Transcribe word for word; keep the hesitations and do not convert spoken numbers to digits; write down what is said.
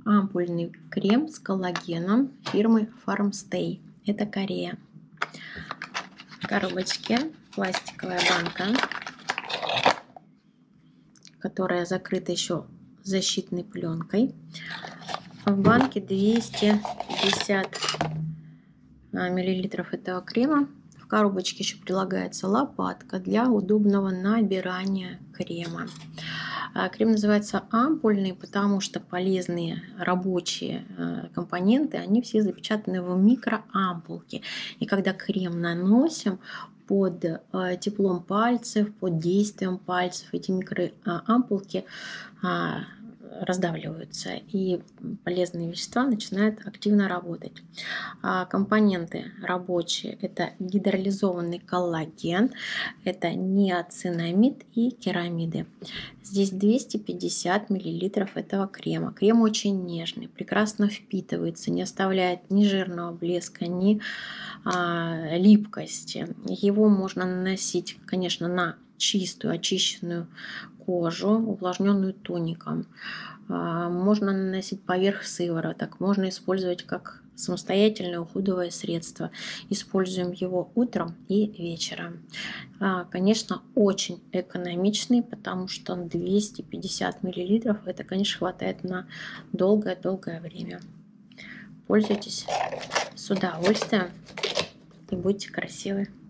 Ампульный крем с коллагеном фирмы Farmstay. Это Корея. В коробочке пластиковая банка, которая закрыта еще защитной пленкой. В банке двести пятьдесят миллилитров этого крема. В коробочке еще прилагается лопатка для удобного набирания крема. Крем называется ампульный, потому что полезные рабочие компоненты, они все запечатаны в микроампулки. И когда крем наносим под теплом пальцев, под действием пальцев, эти микроампулки раздавливаются, и полезные вещества начинают активно работать. Компоненты рабочие — это гидролизованный коллаген, это неоцинамид и керамиды. Здесь двести пятьдесят миллилитров этого крема. Крем очень нежный, прекрасно впитывается, не оставляет ни жирного блеска, ни а, липкости. Его можно наносить, конечно, на чистую, очищенную кожу, увлажненную тоником. Можно наносить поверх сывороток, можно использовать как самостоятельное уходовое средство. Используем его утром и вечером. Конечно, очень экономичный, потому что двести пятьдесят миллилитров, это, конечно, хватает на долгое-долгое время. Пользуйтесь с удовольствием и будьте красивы.